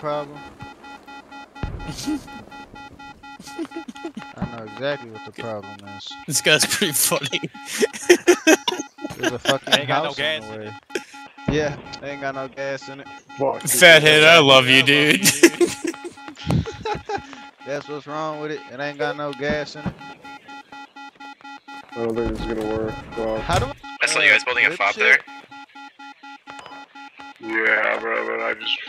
problem? I know exactly what the problem is. This guy's pretty funny. There's a fucking Ain't got no house gas in the in way. Yeah, they ain't got no gas in it. Fathead, I love you, dude. That's what's wrong with it. It ain't got no gas in it. I don't think this is gonna work. Well, How do I saw you guys building a flip fob shit? there. yeah, bro, but I just